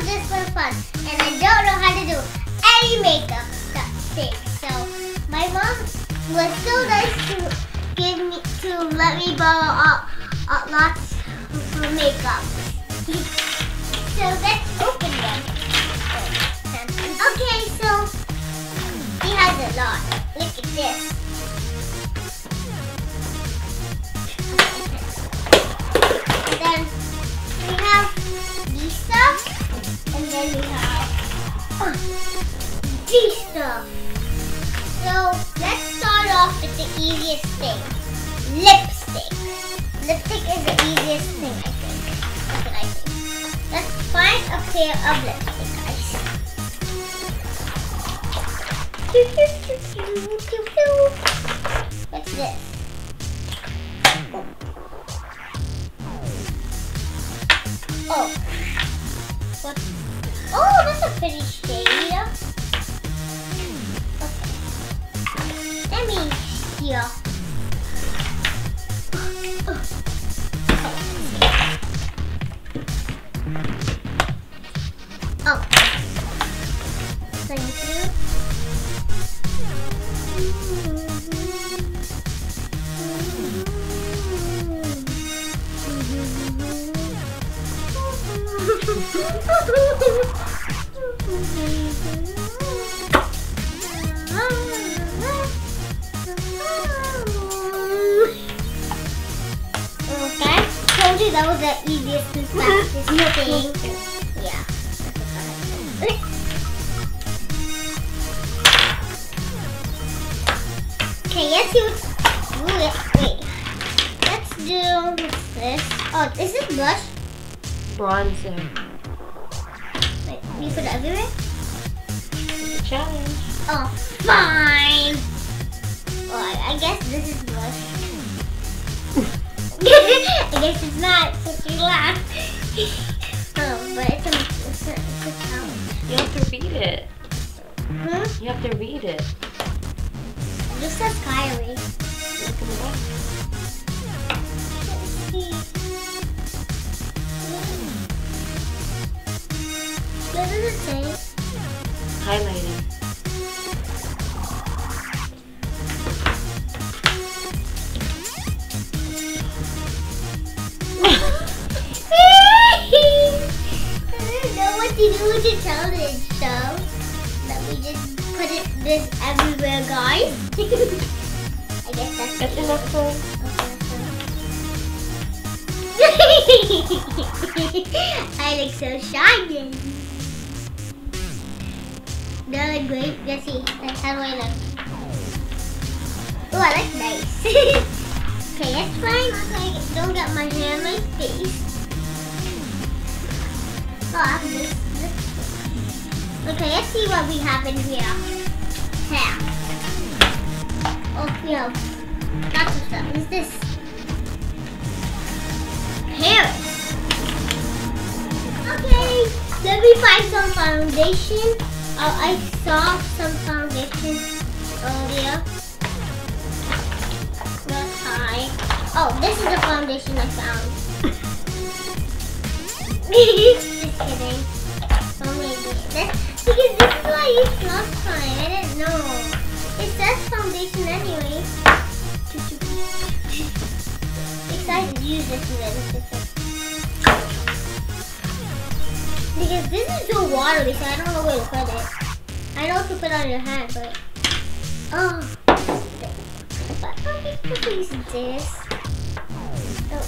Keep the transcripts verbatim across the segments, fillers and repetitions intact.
just for fun, and I don't know how to do any makeup stuff thing. So my mom was so nice to give me to let me borrow all, all, lots of makeup. So let's open them. Okay, so he has a lot. Look at this. And then we have these stuff, and then we have uh, these stuff. So let's start off with the easiest thing, lipstick. Lipstick is the easiest thing, I think. That's what I think. Let's find a pair of lipstick, guys. What's this? Oh. What? Oh, that's a pretty shade. Okay. Let me see. Oh. Thank you. Okay, told you that was the easiest and fastest thing. Yeah. Okay, let's see what's. Wait, wait. Let's do this. Oh, is this blush? Bronzer. Wait, you put it everywhere? It's a challenge. Oh, fine. Well, I, I guess this is blush. I guess it's not, since you laughed. Oh, but it's a, it's a, it's a challenge. You have to read it. Hmm? You have to read it. This says Kylie. Look in the back. Let's see. What does it say? Highlighting. I don't know what to do with the challenge, so let me just put it this everywhere, guys. I guess that's That's enough for. I look so shiny. Do I look great? Let's see. How do I look? Oh, I look nice. Okay, that's fine. Okay, don't get my hair in my face. Oh, I have this. this. Okay, let's see what we have in here. Hair. Oh, we have lots of stuff. What is this? Paris. Okay, let me find some foundation. Oh, I saw some foundation earlier. That's high. Oh, this is the foundation I found. Just kidding. Oh, maybe this, because this is what I used last time. I didn't know. It says foundation anyway. Excited to use this and then because this is so watery, so I don't know where to put it. I know to put on your hand, but oh, but I'm just gonna use this. Oh.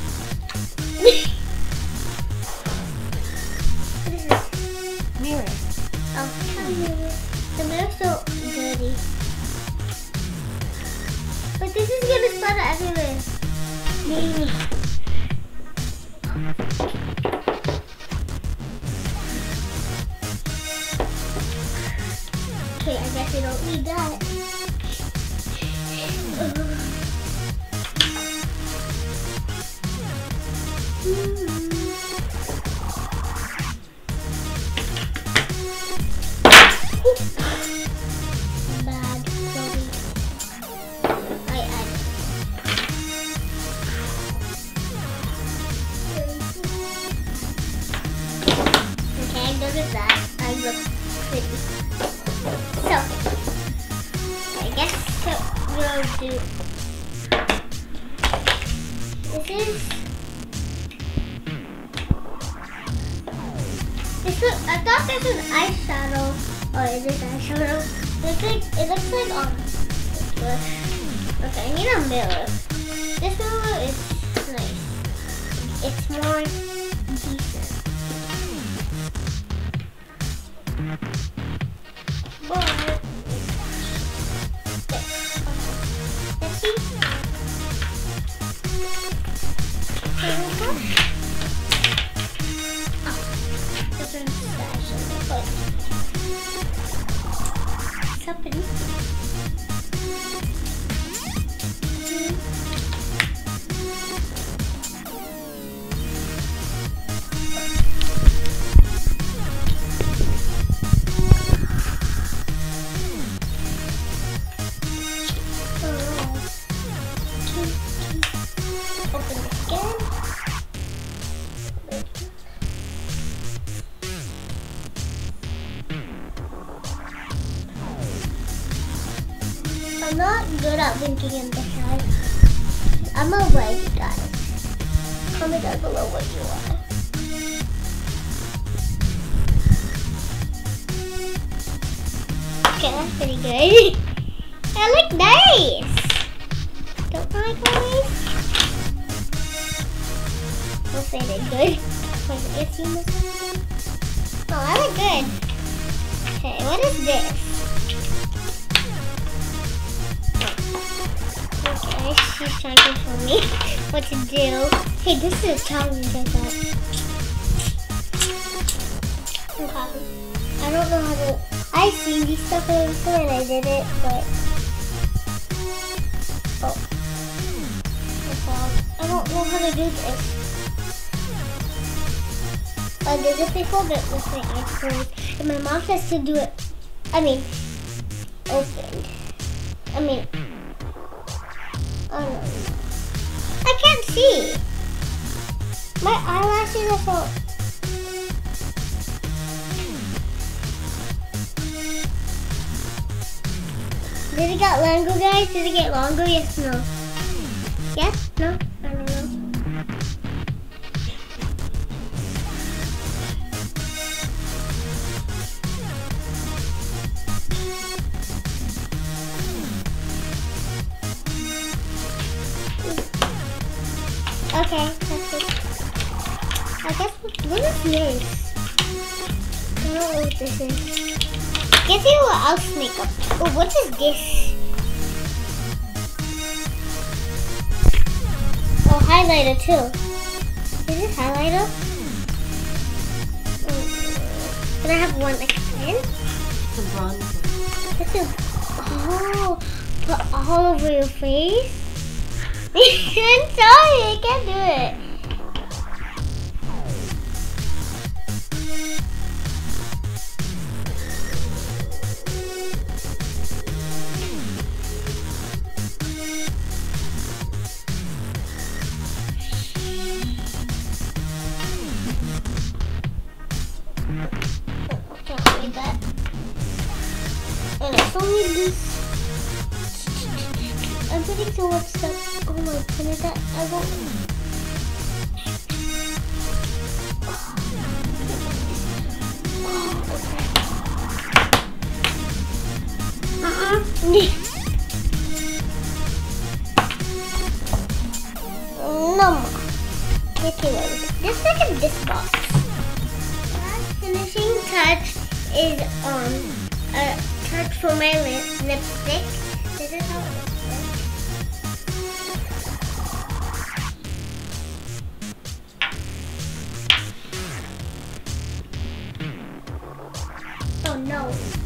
What is this? Mirror. Oh, a mirror. The mirror's so dirty. But this is gonna splatter everywhere. Maybe. Okay, I guess we don't need that. Bad, sorry. I add. Okay, I'm look at that. I look pretty. So, I guess what we'll do. This is. This look, I thought this was eyeshadow. Oh, it is eyeshadow. It looks like, it looks like um. Okay, I need a mirror. This mirror is nice. It's more decent. But let's see. Here we go. Oh, different stash in the foot. Something. I'm not good at winking in the head. I'm a white guy. Comment down below what you are. Okay, that's pretty good. I look nice. Don't I look nice? We'll say they're good. Wait, you see this one? Oh, I look good. Okay, what is this? Okay, she's trying to show me what to do. Hey, this is a challenge, I thought. Okay. I don't know how to. I've seen these stuff before and I did it, but. Oh. I don't know how to do this. I did it before, but with my eyes closed. And my mom says to do it. I mean, opened. I mean. Oh no. I can't see. My eyelashes are so. Did it get longer, guys? Did it get longer? Yes, no. Yes, no? I don't know. Okay, that's it. I guess, what is this? I don't know what this is. Guess see what else makeup. Oh, what is this? Oh, highlighter too. Is this highlighter? Mm. Can I have one like pen? It's a bronzer. It's a, oh, put all over your face? I'm sorry, I can't do it. Can't read that. And it's only this. I'm putting so much stuff. Oh my goodness, that I won't. Oh, okay. Uh-uh. No more. Okay, just like in this box. Last finishing touch is um a touch for my lip lipstick. This is how it looks. Oh no.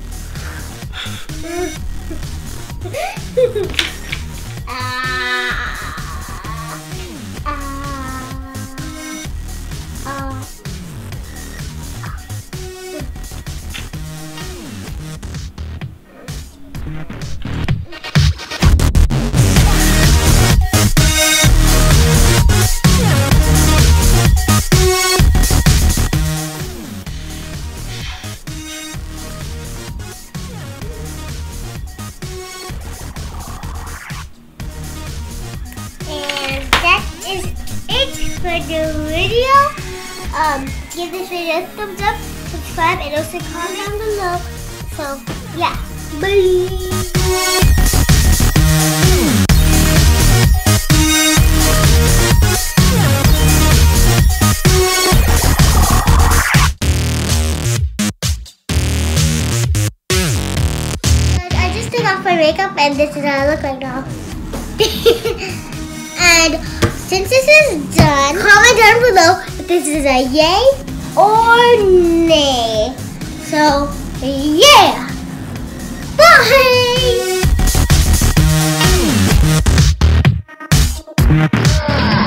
ah, ah, ah. video. Um, give this video a thumbs up, subscribe, and also comment down below. So, yeah. Bye. Off my makeup, and this is how I look like now. And since this is done, comment down below if this is a yay or nay. So yeah, bye.